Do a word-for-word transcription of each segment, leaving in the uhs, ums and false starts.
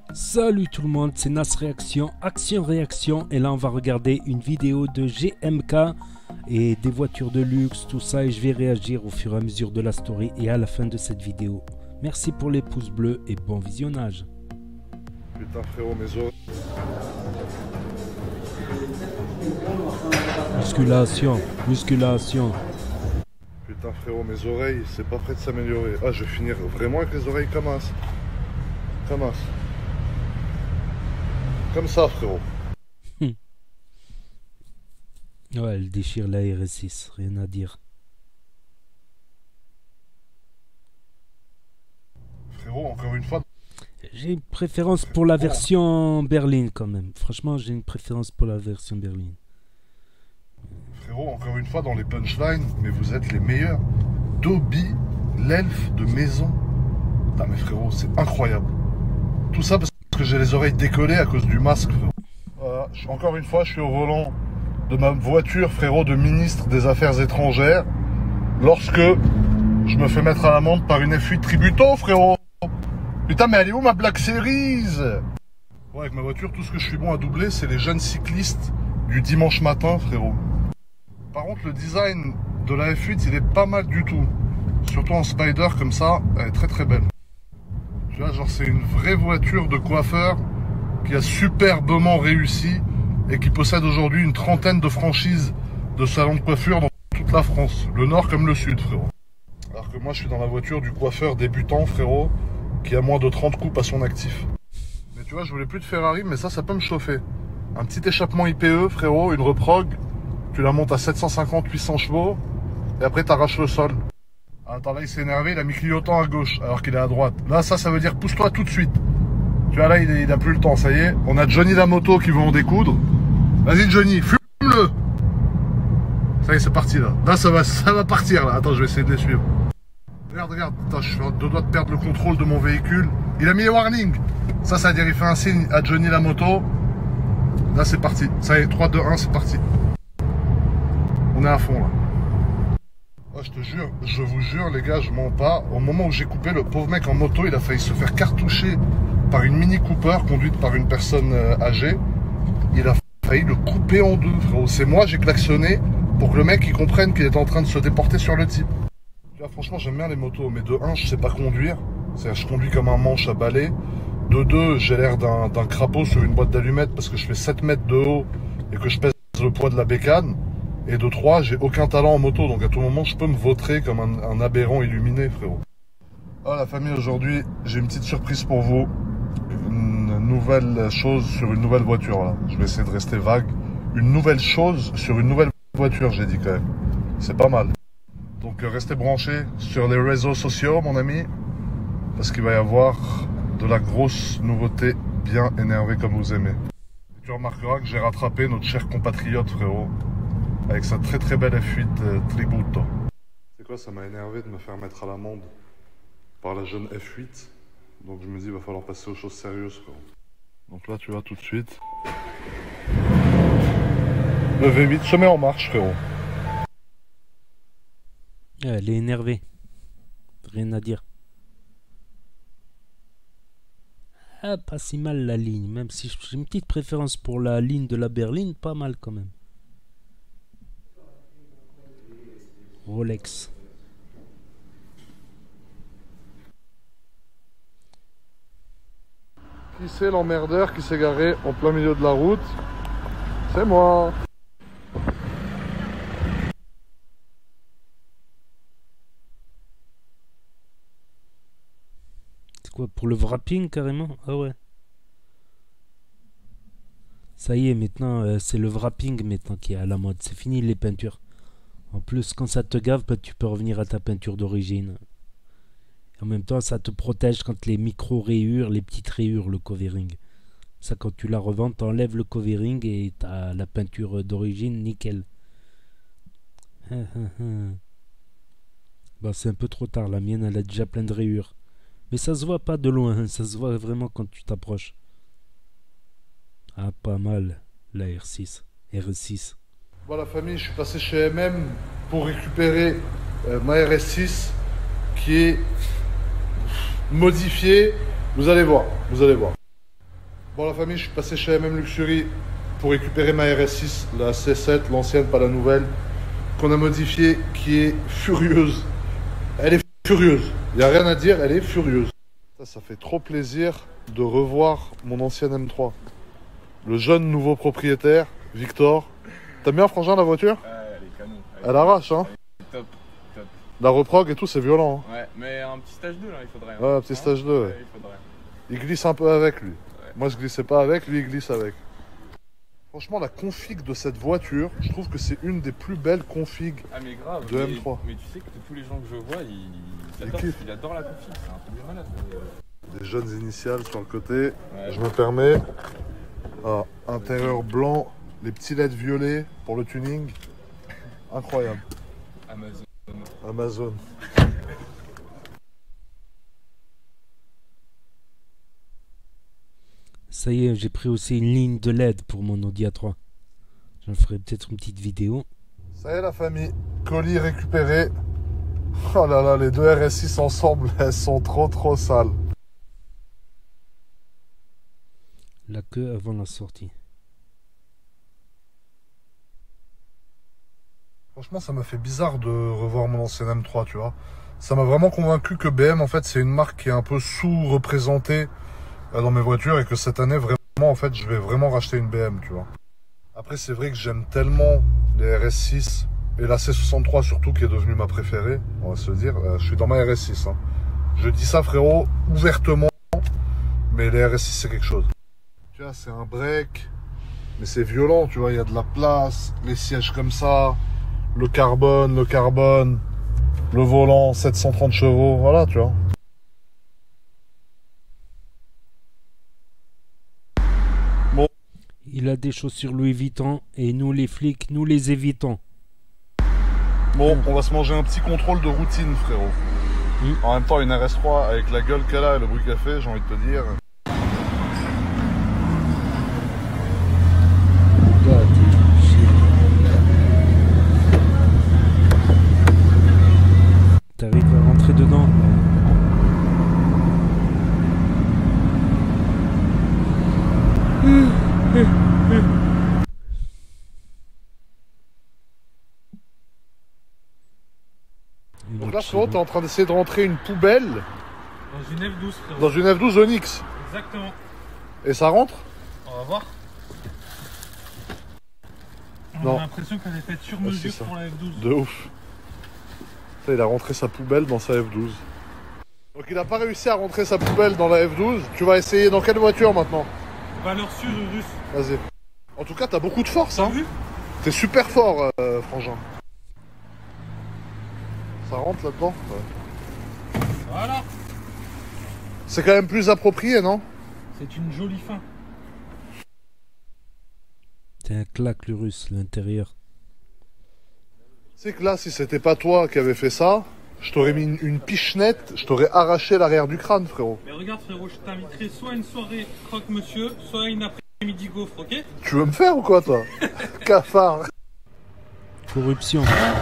Salut tout le monde, c'est Nas Réaction, Action Réaction, et là on va regarder une vidéo de G M K et des voitures de luxe, tout ça, et je vais réagir au fur et à mesure de la story et à la fin de cette vidéo. Merci pour les pouces bleus et bon visionnage. Putain frérot, mes oreilles. Musculation, musculation. Putain frérot, mes oreilles, c'est pas prêt de s'améliorer. Ah, je vais finir vraiment avec les oreilles comme as. Comme as. Comme ça frérot. Ouais, elle déchire la R S six, rien à dire. Frérot, encore une fois. J'ai une préférence pour la version berline quand même. Franchement, j'ai une préférence pour la version berline. Frérot, encore une fois dans les punchlines, mais vous êtes les meilleurs. Dobby, l'elfe de maison. Putain mais frérot, c'est incroyable. Tout ça parce que j'ai les oreilles décollées à cause du masque, frérot. Voilà, je, encore une fois, je suis au volant de ma voiture, frérot, de ministre des Affaires étrangères, lorsque je me fais mettre à l'amende par une F huit Tributo, frérot. Putain, mais elle est où ma Black Series? Ouais, avec ma voiture, tout ce que je suis bon à doubler, c'est les jeunes cyclistes du dimanche matin, frérot. Par contre, le design de la F huit, il est pas mal du tout. Surtout en spider, comme ça, elle est très très belle. Tu vois, genre, c'est une vraie voiture de coiffeur qui a superbement réussi et qui possède aujourd'hui une trentaine de franchises de salons de coiffure dans toute la France, le nord comme le sud, frérot. Alors que moi, je suis dans la voiture du coiffeur débutant, frérot, qui a moins de trente coupes à son actif. Mais tu vois, je voulais plus de Ferrari, mais ça, ça peut me chauffer. Un petit échappement I P E, frérot, une reprog, tu la montes à sept cent cinquante à huit cents chevaux, et après, t'arraches le sol. Attends, là, il s'est énervé, il a mis clignotant à gauche, alors qu'il est à droite. Là, ça, ça veut dire pousse-toi tout de suite. Tu vois, là, il, il a plus le temps, ça y est. On a Johnny la moto qui veut en découdre. Vas-y, Johnny, fume-le. Ça y est, c'est parti, là. Là, ça va, ça va partir, là. Attends, je vais essayer de les suivre. Regarde, regarde. Attends, je suis à deux doigts de perdre le contrôle de mon véhicule. Il a mis les warnings. Ça, ça veut dire, il fait un signe à Johnny la moto. Là, c'est parti. Ça y est, trois, deux, un, c'est parti. On est à fond, là. Oh, je te jure, je vous jure, les gars, je mens pas. Au moment où j'ai coupé, le pauvre mec en moto, il a failli se faire cartoucher par une Mini Cooper conduite par une personne euh, âgée. Il a failli le couper en deux, frérot. C'est moi, j'ai klaxonné pour que le mec il comprenne qu'il est en train de se déporter sur le type. Tu vois, franchement, j'aime bien les motos, mais de un, je sais pas conduire. C'est-à-dire, je conduis comme un manche à balai. De deux, j'ai l'air d'un d'un crapaud sur une boîte d'allumettes parce que je fais sept mètres de haut et que je pèse le poids de la bécane. Et de trois, j'ai aucun talent en moto, donc à tout moment, je peux me vautrer comme un, un aberrant illuminé, frérot. Oh la famille, aujourd'hui, j'ai une petite surprise pour vous. Une nouvelle chose sur une nouvelle voiture, voilà. Je vais essayer de rester vague. Une nouvelle chose sur une nouvelle voiture, j'ai dit quand même. C'est pas mal. Donc euh, restez branchés sur les réseaux sociaux, mon ami. Parce qu'il va y avoir de la grosse nouveauté bien énervée comme vous aimez. Et tu remarqueras que j'ai rattrapé notre cher compatriote, frérot. Avec sa très très belle F huit euh, Tributo. C'est quoi, ça m'a énervé de me faire mettre à l'amende par la jeune F huit. Donc je me dis, il va falloir passer aux choses sérieuses, frérot. Donc là, tu vois, tout de suite. Le V huit se met en marche, frérot. Elle est énervée. Rien à dire. Ah, pas si mal la ligne. Même si j'ai une petite préférence pour la ligne de la berline, pas mal quand même. Rolex. Qui c'est l'emmerdeur qui s'est garé en plein milieu de la route? C'est moi. C'est quoi, pour le wrapping carrément? Ah ouais. Ça y est, maintenant, euh, c'est le wrapping maintenant qui est à la mode. C'est fini les peintures. En plus, quand ça te gave, bah, tu peux revenir à ta peinture d'origine. En même temps, ça te protège contre les micro-rayures, les petites rayures, le covering. Ça, quand tu la revends, t'enlèves le covering et t'as la peinture d'origine, nickel. Bah, c'est un peu trop tard, la mienne, elle a déjà plein de rayures. Mais ça se voit pas de loin, ça se voit vraiment quand tu t'approches. Ah, pas mal, la R six. R six. Voilà, famille, je suis passé chez M M pour récupérer euh, ma R S six qui est modifiée. Vous allez voir, vous allez voir. Bon la famille, je suis passé chez M M Luxury pour récupérer ma R S six, la C sept, l'ancienne, pas la nouvelle, qu'on a modifiée, qui est furieuse. Elle est furieuse, il n'y a rien à dire, elle est furieuse. Ça, ça fait trop plaisir de revoir mon ancienne M trois. Le jeune nouveau propriétaire, Victor. T'aimes bien Frangin la voiture? Ouais, elle est canon. Elle arrache hein. Elle est top, top. La reprog et tout, c'est violent hein. Ouais, mais un petit stage deux là, il faudrait. Hein. Ouais, un petit stage deux, ouais. Ouais, il faudrait. Il glisse un peu avec lui. Ouais. Moi je glissais pas avec, lui il glisse avec. Franchement la config de cette voiture, je trouve que c'est une des plus belles configs Ah mais grave, de mais, M trois. Mais tu sais que tous les gens que je vois, ils, ils, Ils adorent, kiffent. ils adorent la config, c'est un truc de malade. Des jeunes initiales sur le côté. Ouais. Je me permets. Ah, intérieur blanc, les petits L E D violets pour le tuning. Incroyable. Amazon. Amazon. Ça y est, j'ai pris aussi une ligne de L E D pour mon Audi A trois. J'en ferai peut-être une petite vidéo. Ça y est la famille, colis récupéré. Oh là là, les deux R S six ensemble, elles sont trop trop sales. La queue avant la sortie. Franchement, ça m'a fait bizarre de revoir mon ancien M trois, tu vois. Ça m'a vraiment convaincu que B M, en fait, c'est une marque qui est un peu sous-représentée dans mes voitures et que cette année, vraiment, en fait, je vais vraiment racheter une B M, tu vois. Après, c'est vrai que j'aime tellement les R S six et la C soixante-trois surtout, qui est devenue ma préférée, on va se le dire. Je suis dans ma R S six, hein. Je dis ça, frérot, ouvertement, mais les R S six, c'est quelque chose. Tu vois, c'est un break, mais c'est violent, tu vois, il y a de la place, les sièges comme ça, le carbone, le carbone, le volant, sept cent trente chevaux, voilà, tu vois. Bon. Il a des chaussures Louis Vuitton et nous les flics, nous les évitons. Bon, on va se manger un petit contrôle de routine, frérot. Mmh. En même temps, une R S trois avec la gueule qu'elle a et le bruit qu'elle fait, j'ai envie de te dire. T'arrives à rentrer dedans. Donc là, frérot, t'es en train d'essayer de rentrer une poubelle Dans une F douze, frérot. dans une F douze Onyx. Exactement. Et ça rentre? On va voir. On Non. a l'impression qu'elle est faite sur Ah, mesure c'est ça. pour la F douze. De ouf. Ça, il a rentré sa poubelle dans sa F douze. Donc il n'a pas réussi à rentrer sa poubelle dans la F douze. Tu vas essayer dans quelle voiture maintenant? Valeur sûre russe. Vas-y. En tout cas, t'as beaucoup de force, T'as hein. vu? T'es super fort, euh, Frangin. Ça rentre là-dedans? Ouais. Voilà. C'est quand même plus approprié, non? C'est une jolie fin. C'est un claque le russe, l'intérieur. C'est que là, si c'était pas toi qui avais fait ça, je t'aurais mis une, une pichenette, je t'aurais arraché l'arrière du crâne, frérot. Mais regarde, frérot, je t'inviterai soit à une soirée croque-monsieur, soit à une après-midi gaufre, ok? Tu veux me faire ou quoi, toi? Cafard. Corruption.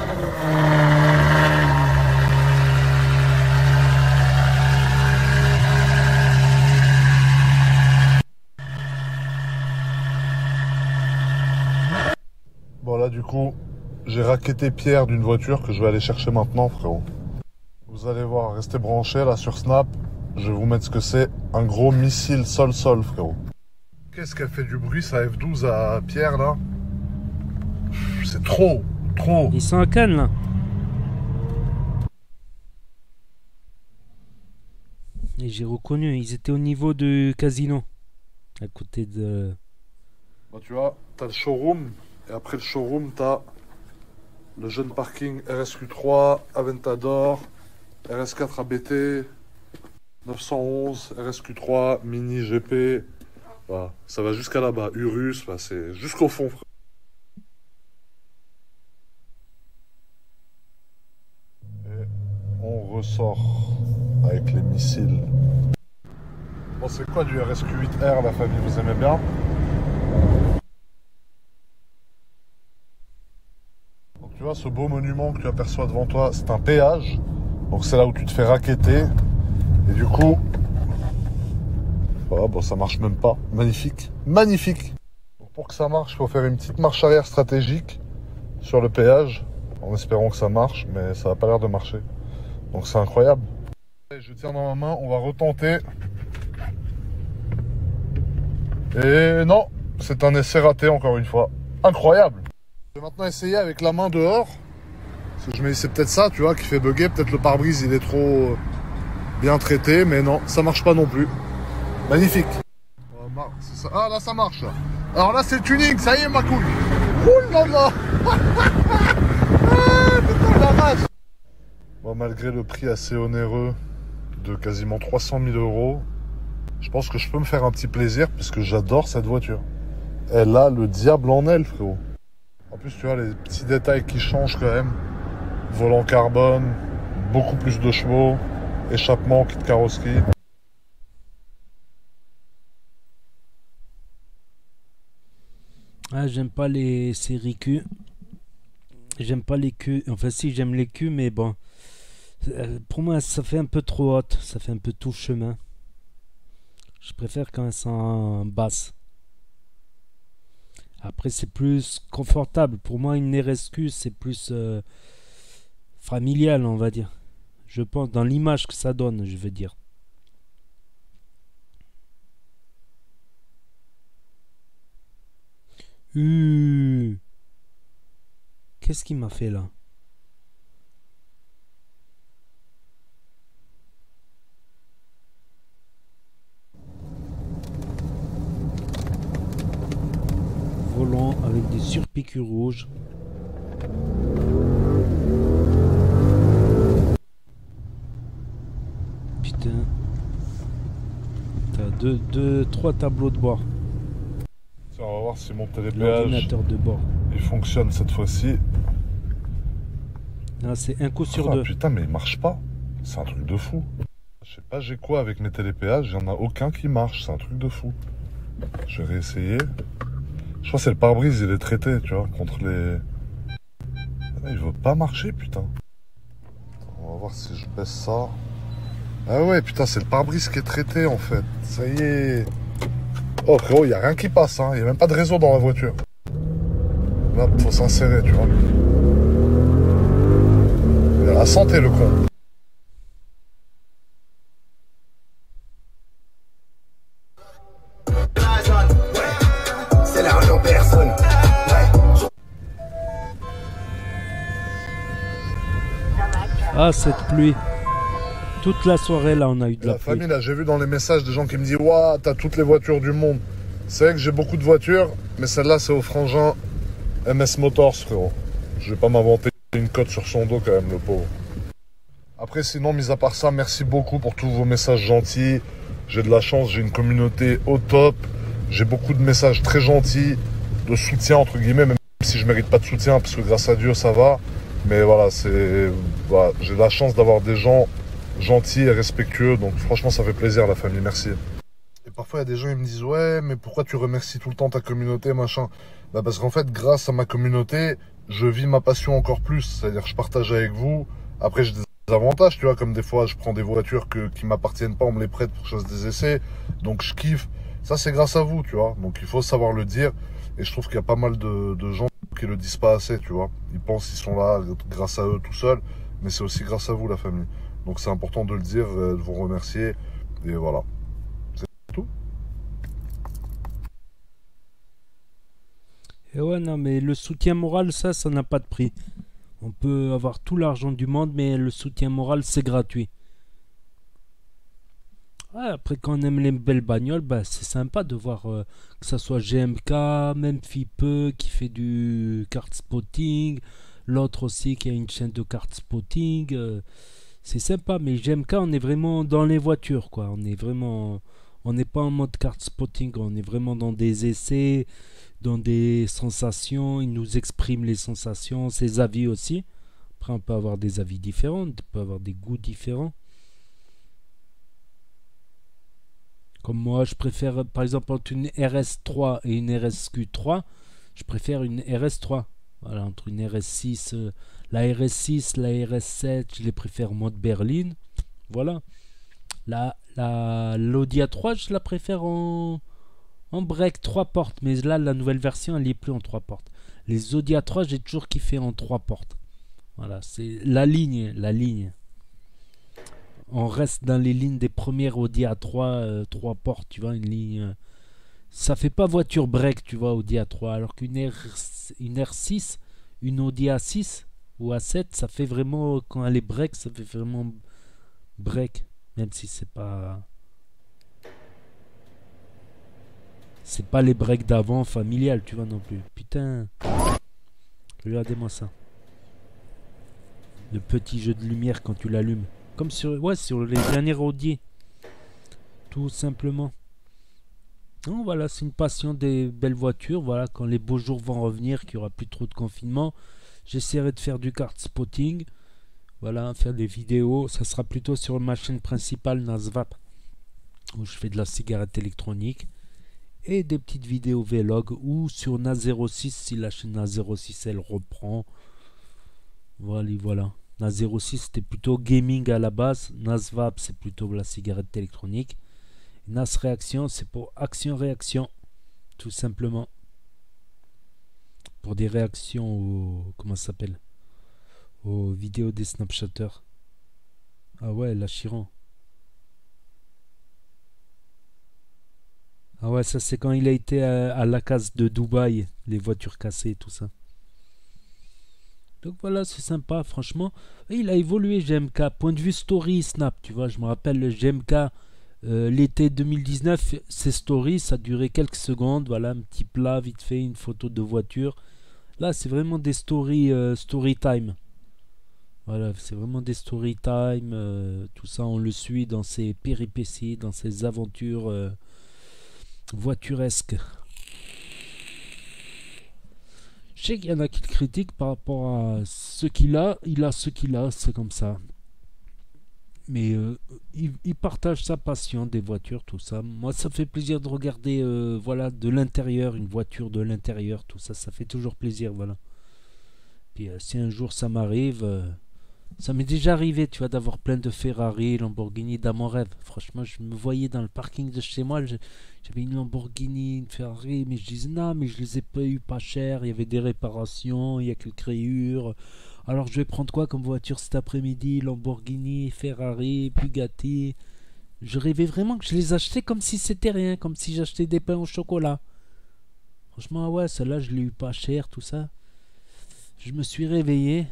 Bon, là, du coup, j'ai raquetté Pierre d'une voiture que je vais aller chercher maintenant, frérot. Vous allez voir, restez branchés, là, sur Snap. Je vais vous mettre ce que c'est. Un gros missile sol-sol, frérot. Qu'est-ce qu'elle fait du bruit, sa F douze à Pierre, là? C'est trop, trop. Ils sont à Cannes là. Et j'ai reconnu, ils étaient au niveau du casino. À côté de... Bah, tu vois, t'as le showroom, et après le showroom, t'as le jeune parking R S Q trois, Aventador, R S quatre A B T, neuf cent onze, R S Q trois, Mini G P. Voilà, ça va jusqu'à là-bas, Urus, bah, c'est jusqu'au fond, frère. Et on ressort avec les missiles. Bon, c'est quoi du R S Q huit R, la famille, vous aimez bien? Donc tu vois, ce beau monument que tu aperçois devant toi, c'est un péage. Donc c'est là où tu te fais racketter. Et du coup, Voilà, bon, ça marche même pas. Magnifique. Magnifique. Donc, pour que ça marche, il faut faire une petite marche arrière stratégique sur le péage, en espérant que ça marche, mais ça n'a pas l'air de marcher. Donc c'est incroyable. Je tiens dans ma main, on va retenter. Et non, c'est un essai raté encore une fois. Incroyable. Je vais maintenant essayer avec la main dehors. Parce que je me dis c'est peut-être ça, tu vois, qui fait bugger. Peut-être le pare-brise il est trop bien traité, mais non, ça marche pas non plus. Magnifique. Ah là ça marche là. Alors là c'est le tuning, ça y est ma couille. Ouh là là. Ah, putain la vache. Bon, malgré le prix assez onéreux de quasiment trois cent mille euros, je pense que je peux me faire un petit plaisir parce que j'adore cette voiture. Elle a le diable en elle, frérot. En plus, tu vois, les petits détails qui changent quand même. Volant carbone, beaucoup plus de chevaux, échappement, kit carrosserie. Ah, j'aime pas les séries Q. J'aime pas les Q. Enfin, si, j'aime les Q, mais bon. Pour moi, ça fait un peu trop haute. Ça fait un peu tout chemin. Je préfère quand elles sont en basse. Après, c'est plus confortable. Pour moi, une R S Q, c'est plus euh, familial, on va dire. Je pense, dans l'image que ça donne, je veux dire. Uh. Qu'est-ce qu'il m'a fait là? Volant avec des surpiqûres rouges. Putain. T'as deux, deux, trois tableaux de bord. Tiens, on va voir si mon télépéage L'ordinateur de bord. il fonctionne cette fois-ci. Là, c'est un coup sur Oh, deux. putain, mais il marche pas. C'est un truc de fou. Je sais pas, j'ai quoi avec mes télépéages. Il n'y en a aucun qui marche. C'est un truc de fou. Je vais réessayer. Je crois que c'est le pare-brise, il est traité, tu vois, contre les... Ah, il veut pas marcher, putain. On va voir si je baisse ça. Ah ouais, putain, c'est le pare-brise qui est traité, en fait. Ça y est. Oh, frérot, il n'y a rien qui passe, hein. Il n'y a même pas de réseau dans la voiture. Là, faut s'insérer, tu vois. Il a la santé, le con. C'est l'argent personne. Ah, cette pluie. Toute la soirée, là, on a eu de la, La pluie. famille, là, j'ai vu dans les messages des gens qui me disent « Waouh, t'as toutes les voitures du monde. » C'est vrai que j'ai beaucoup de voitures, mais celle-là, c'est au frangin M S Motors, frérot. Je vais pas m'inventer une cote sur son dos, quand même, le pauvre. Après, sinon, mis à part ça, merci beaucoup pour tous vos messages gentils. J'ai de la chance, j'ai une communauté au top. J'ai beaucoup de messages très gentils, de soutien, entre guillemets, même si je mérite pas de soutien, parce que grâce à Dieu, ça va. Mais voilà, c'est, voilà, j'ai la chance d'avoir des gens gentils et respectueux. Donc franchement, ça fait plaisir, la famille. Merci. Et parfois, il y a des gens qui me disent « Ouais, mais pourquoi tu remercies tout le temps ta communauté, machin ?» Bah parce qu'en fait, grâce à ma communauté, je vis ma passion encore plus. C'est-à-dire, je partage avec vous. Après, j'ai des avantages, tu vois, comme des fois, je prends des voitures que, qui m'appartiennent pas, on me les prête pour que je fasse des essais. Donc, je kiffe. Ça, c'est grâce à vous, tu vois. Donc, il faut savoir le dire. Et je trouve qu'il y a pas mal de, de gens qui le disent pas assez, tu vois. Ils pensent qu'ils sont là grâce à eux tout seuls. Mais c'est aussi grâce à vous, la famille. Donc, c'est important de le dire, de vous remercier. Et voilà. C'est tout. Et ouais, non, mais le soutien moral, ça, ça n'a pas de prix. On peut avoir tout l'argent du monde, mais le soutien moral, c'est gratuit. Ouais, après, quand on aime les belles bagnoles, bah, c'est sympa de voir euh, que ça soit G M K, même Fipe qui fait du kart spotting, l'autre aussi qui a une chaîne de kart spotting. Euh, c'est sympa, mais G M K, on est vraiment dans les voitures, quoi. On est vraiment, on n'est pas en mode kart spotting, on est vraiment dans des essais, dans des sensations. Il nous exprime les sensations, ses avis aussi. Après, on peut avoir des avis différents, on peut avoir des goûts différents. Comme moi, je préfère, par exemple, entre une R S trois et une R S Q trois, je préfère une R S trois. Voilà, entre une R S six, euh, la R S six, la R S sept, je les préfère en mode berline. Voilà. La, La l'Audi A trois, je la préfère en, en break trois portes. Mais là, la nouvelle version, elle n'y est plus en trois portes. Les Audi A trois, j'ai toujours kiffé en trois portes. Voilà, c'est la ligne, la ligne. On reste dans les lignes des premières Audi A trois, euh, trois portes, tu vois, une ligne... Euh, ça fait pas voiture break, tu vois, Audi A trois. Alors qu'une R, une R six, une Audi A six ou A sept, ça fait vraiment... Quand elle est break, ça fait vraiment break. Même si c'est pas... C'est pas les breaks d'avant familiales, tu vois, non plus. Putain. Regardez-moi ça. Le petit jeu de lumière quand tu l'allumes. Comme sur, ouais, sur les dernières Audi. Tout simplement. Donc voilà, c'est une passion des belles voitures. Voilà, quand les beaux jours vont revenir, qu'il n'y aura plus trop de confinement, j'essaierai de faire du kart spotting. Voilà, faire des vidéos. Ça sera plutôt sur ma chaîne principale Nasvap, où je fais de la cigarette électronique. Et des petites vidéos vlog. Ou sur Nas zéro six, si la chaîne Nas zéro six elle reprend. Voilà, voilà. Nas zéro six c'était plutôt gaming à la base. Nasvap c'est plutôt la cigarette électronique. Nas Réaction c'est pour action-réaction. Tout simplement. Pour des réactions aux... Comment ça s'appelle? Aux vidéos des Snapchatters. Ah ouais, la Chiron. Ah ouais, ça c'est quand il a été à, à la case de Dubaï. Les voitures cassées et tout ça. Donc voilà, c'est sympa, franchement. Et il a évolué, G M K. Point de vue story, Snap, tu vois. Je me rappelle le G M K, euh, l'été deux mille dix-neuf, ses stories, ça durait quelques secondes. Voilà, un petit plat, vite fait, une photo de voiture. Là, c'est vraiment des stories, euh, story time. Voilà, c'est vraiment des story time. Euh, tout ça, on le suit dans ses péripéties, dans ses aventures euh, voituresques. Je sais qu'il y en a qui le critiquent par rapport à ce qu'il a. Il a ce qu'il a, c'est comme ça. Mais euh, il, il partage sa passion des voitures, tout ça. Moi, ça fait plaisir de regarder, euh, voilà, de l'intérieur, une voiture de l'intérieur, tout ça. Ça fait toujours plaisir, voilà. Puis euh, si un jour ça m'arrive, euh, ça m'est déjà arrivé, tu vois, d'avoir plein de Ferrari, Lamborghini dans mon rêve. Franchement, je me voyais dans le parking de chez moi. J'avais une Lamborghini, une Ferrari, mais je disais non, mais je les ai pas eu pas cher. Il y avait des réparations, il y a quelques rayures. Alors je vais prendre quoi comme voiture cet après-midi? Lamborghini, Ferrari, Bugatti. Je rêvais vraiment que je les achetais comme si c'était rien, comme si j'achetais des pains au chocolat. Franchement, ouais, celle-là, je l'ai eu pas cher, tout ça. Je me suis réveillé.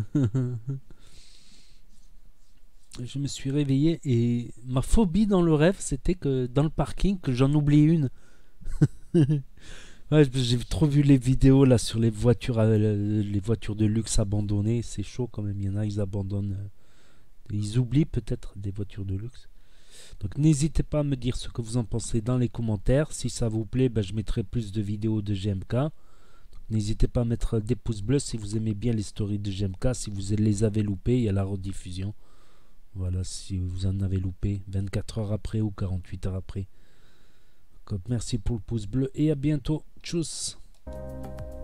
Je me suis réveillé et ma phobie dans le rêve, c'était que dans le parking, que j'en oublie une. Ouais, j'ai trop vu les vidéos là sur les voitures, euh, les voitures de luxe abandonnées. C'est chaud quand même. Il y en a, ils abandonnent. Euh, ils oublient peut-être des voitures de luxe. Donc n'hésitez pas à me dire ce que vous en pensez dans les commentaires. Si ça vous plaît, ben, je mettrai plus de vidéos de G M K. N'hésitez pas à mettre des pouces bleus si vous aimez bien les stories de G M K. Si vous les avez loupés, il y a la rediffusion. Voilà, si vous en avez loupé vingt-quatre heures après ou quarante-huit heures après. Donc, merci pour le pouce bleu et à bientôt. Tchuss.